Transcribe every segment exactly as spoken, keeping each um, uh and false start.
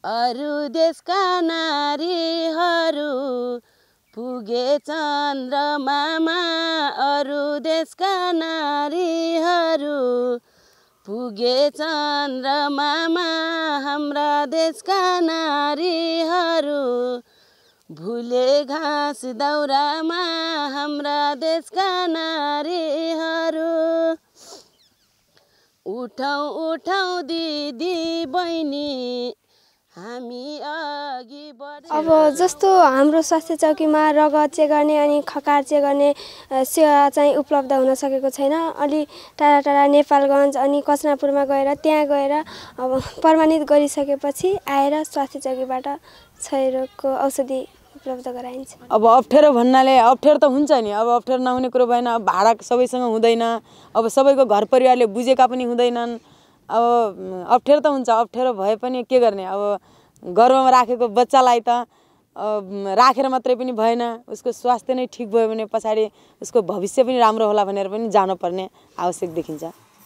अरू देशका नारीहरू पुगे चन्द्रमामा अरू देशका नारीहरू पुगे चन्द्रमामा हाम्रा देशका नारीहरू भुले घाँस दाउरामा हाम्रा देशका नारीहरू उठौँ उठौँ दिदी बहिनी हामी अघि बढ। अब जस्तो हाम्रो स्वास्थ्य चौकीमा रगत चेक गर्ने अनि खकार चेक गर्ने सेवा चाहिँ उपलब्ध हुन सकेको छैन। अलि टाढा टाढा नेपालगञ्ज अनि कचनापुरमा गएर त्यहाँ गएर अब प्रमाणित गरिसकेपछि आएर स्वास्थ्य चौकीबाट क्षयरोगको औषधि उपलब्ध गराइन्छ। अब अप्ठ्यारो भन्नाले अप्ठ्यारो त हुन्छ नि, अब अप्ठ्यारो नहुने कुरो भएन। अब भाडा सबैसँग हुँदैन, अब सबैको घर परिवारले बुझेका पनि हुँदैनन्। अब अप्ठ्यारो त हुन्छ, अप्ठ्यारो भए पनि के गर्ने। अब गर्भमा राखेको बच्चालाई त राखेर मात्रै पनि भएन, उसको स्वास्थ्य नै ठिक भयो भने पछाडि उसको भविष्य पनि राम्रो होला भनेर पनि जानुपर्ने आवश्यक देखिन्छ।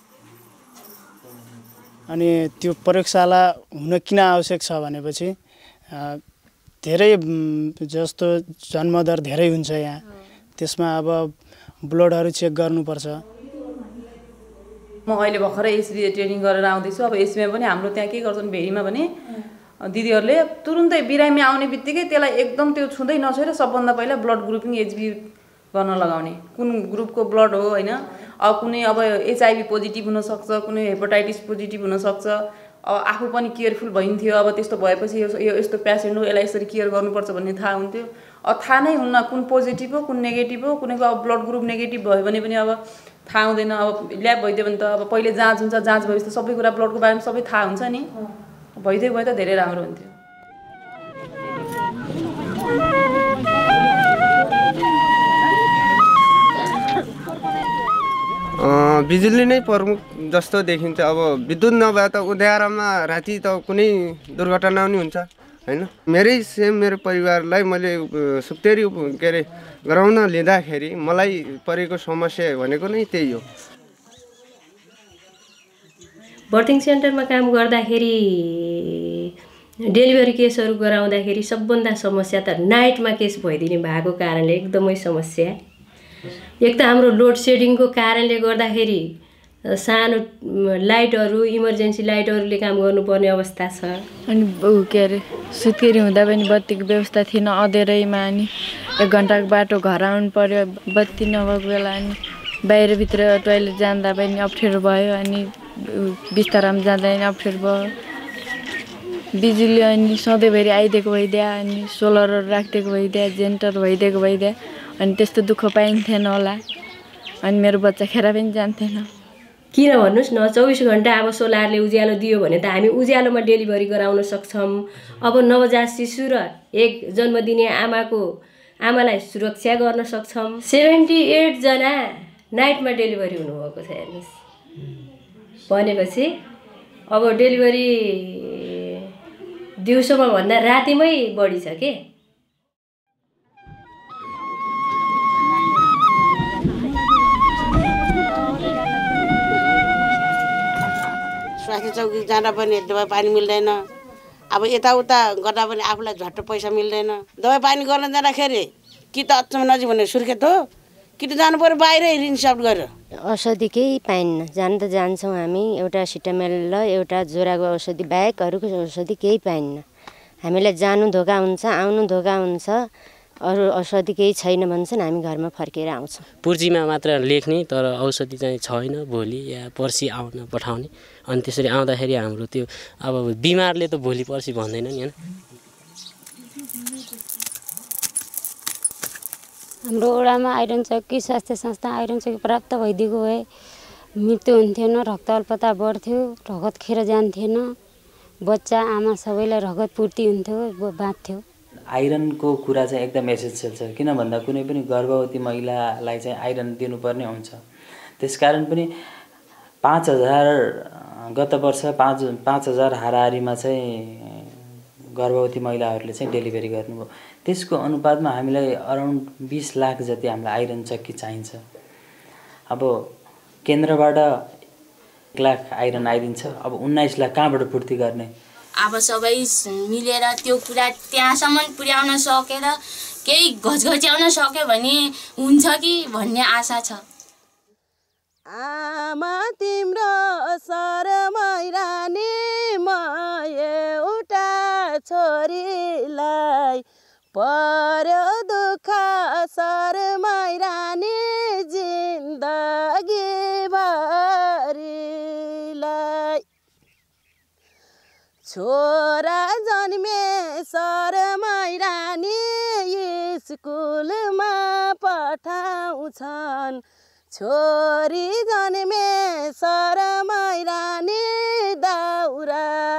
अनि त्यो प्रयोगशाला हुन किन आवश्यक छ भनेपछि धेरै जस्तो जन्मदर धेरै हुन्छ यहाँ, त्यसमा अब ब्लडहरू चेक गर्नुपर्छ। म अहिले भर्खरै एसबी ट्रेनिङ गरेर आउँदैछु। अब एसबीमा पनि हाम्रो त्यहाँ के गर्छन् भेरीमा भने दिदीहरूले तुरुन्तै बिरामी आउने बित्तिकै त्यसलाई एकदम त्यो छुँदै नछोएर सबभन्दा पहिला ब्लड ग्रुपिङ एचबी गर्न लगाउने, कुन ग्रुपको ब्लड हो होइन। अब कुनै अब एचआइभी पोजिटिभ हुनसक्छ, कुनै हेपाटाइटिस पोजिटिभ हुनसक्छ। अब आफू पनि केयरफुल भइन्थ्यो। अब त्यस्तो भएपछि यो यस्तो पेसेन्ट हो, यसलाई यसरी केयर गर्नुपर्छ भन्ने थाहा हुन्थ्यो। अब थाहा नै हुन्न कुन पोजिटिभ हो कुन नेगेटिभ हो। कुनैको अब ब्लड ग्रुप नेगेटिभ भयो भने पनि अब थाहा हुँदैन। अब ल्याब भइदियो भने त अब पहिले जाँच हुन्छ, जाँच भएपछि त सबै कुरा ब्लडको बारेमा सबै थाहा हुन्छ नि। भइदियो भए त धेरै राम्रो हुन्थ्यो। बिजुली नै प्रमुख जस्तो देखिन्छ। अब विद्युत नभए त उध्यारोमा राति त कुनै दुर्घटना पनि हुन्छ होइन। मेरै सेम मेरो परिवारलाई मैले सुक्तेरी के अरे गराउन लिँदाखेरि मलाई परेको समस्या भनेको नै त्यही हो। बर्थिङ सेन्टरमा काम गर्दाखेरि डेलिभरी केसहरू गराउँदाखेरि सबभन्दा समस्या त नाइटमा केस भइदिने भएको कारणले एकदमै समस्या। एक त हाम्रो लोड सेडिङको कारणले गर्दाखेरि सानो लाइटहरू इमर्जेन्सी लाइटहरूले काम गर्नुपर्ने अवस्था छ। अनि के अरे सुत्केरी हुँदा पनि बत्तीको व्यवस्था थिएन अँधेरैमा, अनि एक घन्टाको बाटो घर आउनु पर्यो बत्ती नभएको बेला। अनि बाहिरभित्र टोइलेट जाँदा पनि अप्ठ्यारो भयो, अनि बिस्तारामा जाँदा पनि अप्ठ्यारो भयो। बिजुली अनि सधैँभरि आइदिएको भइदिया, अनि सोलरहरू राखिदिएको भइदिया, जेनेरेटर भइदिएको भइदिया, अनि त्यस्तो दुःख पाइन्थेन होला। अनि मेरो बच्चा खेर पनि जान्थेन। किन भन्नुहोस् न, चौबिस घन्टा अब सोलरले उज्यालो दियो भने त हामी उज्यालोमा डेलिभरी गराउन सक्छौँ। अब नवजात शिशु र एक जन्म दिने आमाको आमालाई सुरक्षा गर्न सक्छौँ। सेभेन्टी एटजना नाइटमा डेलिभरी हुनुभएको छ हेर्नुहोस्। भनेपछि अब डेलिभरी दिउँसोमा भन्दा रातिमै बढी छ के। स्वास्थ्य चौकी जाँदा पनि दबाई पानी मिल्दैन। अब यताउता गर्दा पनि आफूलाई झट्ट पैसा मिल्दैन। दबाई पानी गर्न जाँदाखेरि कि त अचम्म नजिक भने सुर्खेत हो, कि त जानु पर्यो बाहिरै रिन्सअप गरेर। औषधि केही पाइन्न। जान त जान्छौँ हामी, एउटा सिटामेल र एउटा ज्वराको औषधि बाहेक अरूको औषधि केही पाइन्न। हामीलाई जानु धोका हुन्छ, आउनु धोका हुन्छ। अरू औषधि केही छैन भन्छन्, हामी घरमा फर्केर आउँछौँ। पुर्जीमा मात्र लेख्ने तर औषधि चाहिँ छैन, भोलि या पर्सि आउन पठाउने। अनि त्यसरी आउँदाखेरि हाम्रो त्यो अब बिमारले त भोलि पर्सि भन्दैन नि होइन। हाम्रो वडामा आइरन चौकी स्वास्थ्य संस्था आइरन चौकी प्राप्त भइदिएको भए मृत्यु हुन्थेन, रक्त अल्पता बढ्थ्यो, रगत खेर जान्थेन, बच्चा आमा सबैलाई रगत पूर्ति हुन्थ्यो, बाँच्थ्यो। आइरनको कुरा चाहिँ एकदम एसेन्सियल छ। किन भन्दा कुनै पनि गर्भवती महिलालाई चाहिँ आइरन दिनुपर्ने हुन्छ। त्यसकारण पनि पाँच हजार गत वर्ष पाँच पाँच हजार हाराहारीमा चाहिँ गर्भवती महिलाहरूले चाहिँ डेलिभरी गर्नुभयो। त्यसको अनुपातमा हामीलाई अराउन्ड बिस लाख जति हामीलाई आइरन चक्की चाहिन्छ। अब केन्द्रबाट एक लाख आइरन आइदिन्छ। अब उन्नाइस लाख कहाँबाट पूर्ति गर्ने? अब सबै मिलेर त्यो कुरा त्यहाँसम्म पुर्याउन सकेर केही घचघच्याउन सक्यो भने हुन्छ कि भन्ने आशा छ। आमा तिम्रो शरमै रानी म एउटा छोरीलाई पर्यो दुःख शरमै रानी जिन्दगी भरिलाई छोरा जन्मे शरमै रानी स्कुलमा पठाउँछन् छोरी जन्मे शरमै रानी दाउरा